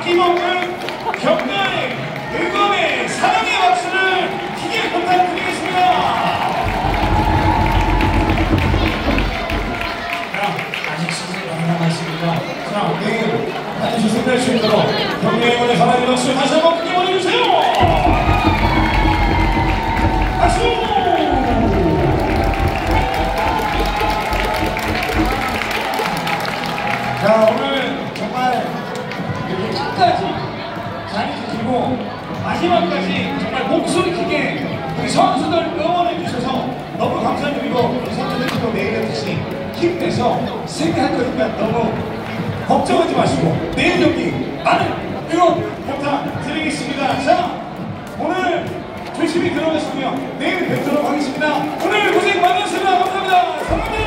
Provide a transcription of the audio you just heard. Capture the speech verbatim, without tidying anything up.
힘없는 격려의 응원의 사랑의 박수를 크게 부탁드리겠습니다. 자, 아직 시즌이 많이 남았습니다. 자, 내일 반드시 승리할 수 있도록 격려의 응원의 사랑의 박수 다시 한번 크게 보내주세요. 박수! 자, 오늘 정말 이렇게 끝까지 잘 지키고 마지막까지 정말 목소리 크게 우리 선수들 응원해 주셔서 너무 감사드리고 우리 선수들도 내일 다시 힘내서 승리할 거니까 너무 걱정하지 마시고 내일 경기 많은 응원 부탁드리겠습니다. 자, 오늘 조심히 들어가시고요. 내일 뵙도록 하겠습니다. 오늘 고생 많으셨습니다. 감사합니다. 사랑합니다.